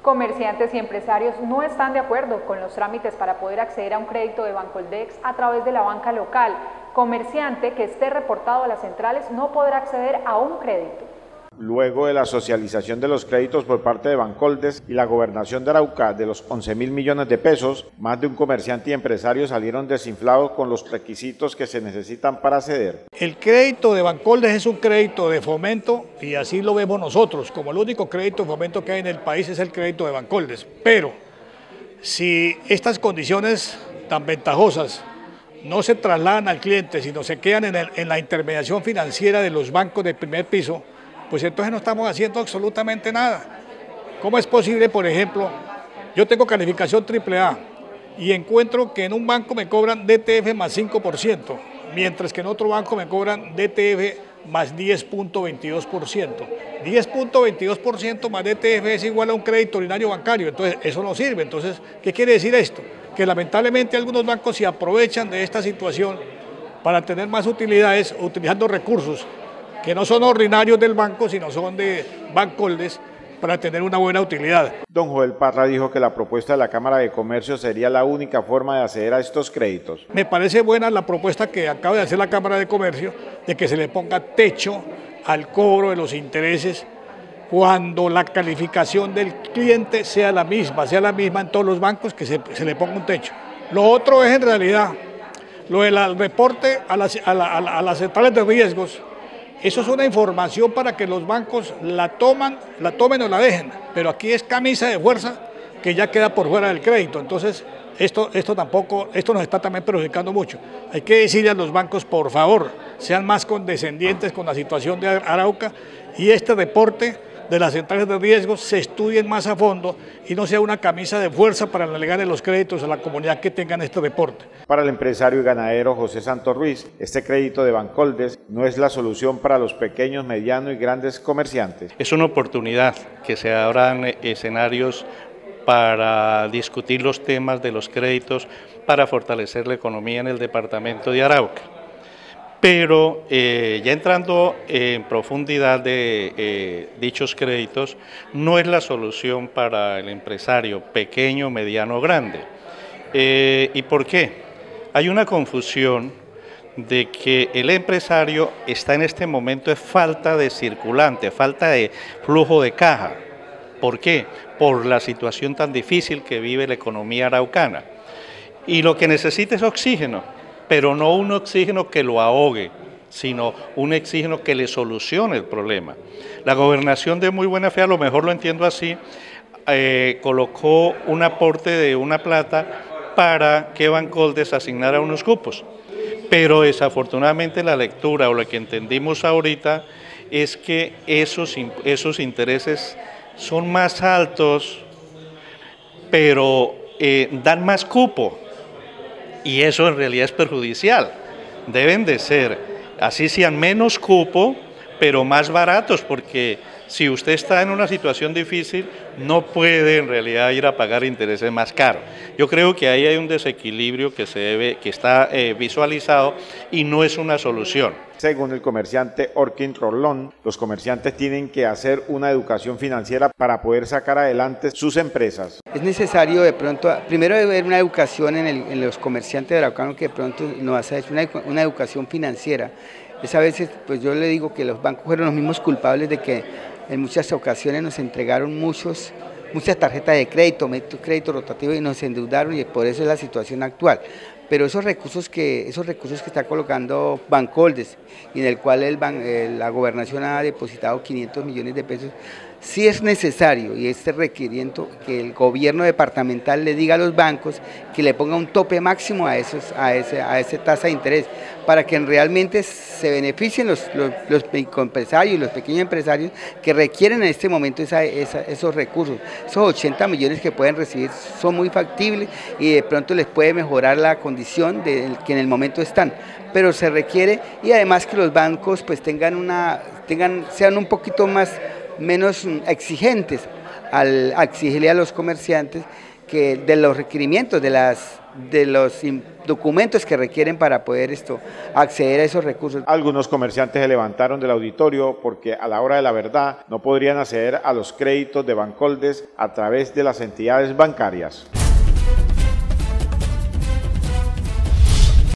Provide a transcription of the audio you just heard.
Comerciantes y empresarios no están de acuerdo con los trámites para poder acceder a un crédito de Bancoldex a través de la banca local. Comerciante que esté reportado a las centrales no podrá acceder a un crédito. Luego de la socialización de los créditos por parte de Bancoldex y la gobernación de Arauca de los 11.000 millones de pesos, más de un comerciante y empresario salieron desinflados con los requisitos que se necesitan para acceder. El crédito de Bancoldex es un crédito de fomento y así lo vemos nosotros, como el único crédito de fomento que hay en el país es el crédito de Bancoldex. Pero si estas condiciones tan ventajosas no se trasladan al cliente, sino se quedan en la intermediación financiera de los bancos de primer piso, pues entonces no estamos haciendo absolutamente nada. ¿Cómo es posible, por ejemplo, yo tengo calificación AAA y encuentro que en un banco me cobran DTF más 5%, mientras que en otro banco me cobran DTF más 10.22%? 10.22% más DTF es igual a un crédito ordinario bancario, entonces eso no sirve. Entonces, ¿qué quiere decir esto? Que lamentablemente algunos bancos se aprovechan de esta situación para tener más utilidades utilizando recursos que no son ordinarios del banco, sino son de Bancoldex, para tener una buena utilidad. Don Joel Parra dijo que la propuesta de la Cámara de Comercio sería la única forma de acceder a estos créditos. Me parece buena la propuesta que acaba de hacer la Cámara de Comercio de que se le ponga techo al cobro de los intereses cuando la calificación del cliente sea la misma en todos los bancos, que se le ponga un techo. Lo otro es en realidad lo del reporte a las centrales de riesgos. Eso es una información para que los bancos la tomen o la dejen, pero aquí es camisa de fuerza que ya queda por fuera del crédito. Entonces esto nos está también perjudicando mucho. Hay que decirle a los bancos, por favor, sean más condescendientes con la situación de Arauca y este reporte de las centrales de riesgos se estudien más a fondo y no sea una camisa de fuerza para negarle los créditos a la comunidad que tengan este reporte. Para el empresario y ganadero José Santos Ruiz, este crédito de Bancoldex no es la solución para los pequeños, medianos y grandes comerciantes. Es una oportunidad que se abran escenarios para discutir los temas de los créditos para fortalecer la economía en el departamento de Arauca. Pero ya entrando en profundidad de dichos créditos, no es la solución para el empresario pequeño, mediano o grande. ¿Y por qué? Hay una confusión de que el empresario está en este momento de falta de circulante, falta de flujo de caja. ¿Por qué? Por la situación tan difícil que vive la economía araucana. Y lo que necesita es oxígeno, pero no un oxígeno que lo ahogue, sino un oxígeno que le solucione el problema. La gobernación de muy buena fe, a lo mejor lo entiendo así, colocó un aporte de una plata para que Bancoldex asignara unos cupos, pero desafortunadamente la lectura o lo que entendimos ahorita es que esos intereses son más altos, pero dan más cupo. Y eso en realidad es perjudicial. Deben de ser, así sean menos cupo, pero más baratos, porque si usted está en una situación difícil, no puede en realidad ir a pagar intereses más caros. Yo creo que ahí hay un desequilibrio que está visualizado y no es una solución. Según el comerciante Orkin Rolón, los comerciantes tienen que hacer una educación financiera para poder sacar adelante sus empresas. Es necesario de pronto, primero debe haber una educación en los comerciantes araucanos que de pronto no hace una educación financiera. A veces, pues yo le digo que los bancos fueron los mismos culpables de que en muchas ocasiones nos entregaron muchas tarjetas de crédito rotativo y nos endeudaron, y por eso es la situación actual. Pero esos recursos que está colocando Bancoldex y en el cual la gobernación ha depositado 500 millones de pesos, sí es necesario, y este requerimiento, que el gobierno departamental le diga a los bancos que le ponga un tope máximo a esa tasa de interés, para que realmente se beneficien los microempresarios y los pequeños empresarios que requieren en este momento esos recursos. Esos 80 millones que pueden recibir son muy factibles y de pronto les puede mejorar la condición que en el momento están, pero se requiere, y además que los bancos pues sean un poquito menos exigentes al exigirle a los comerciantes de los requerimientos, de los documentos que requieren para poder acceder a esos recursos. Algunos comerciantes se levantaron del auditorio porque a la hora de la verdad no podrían acceder a los créditos de Bancoldes a través de las entidades bancarias.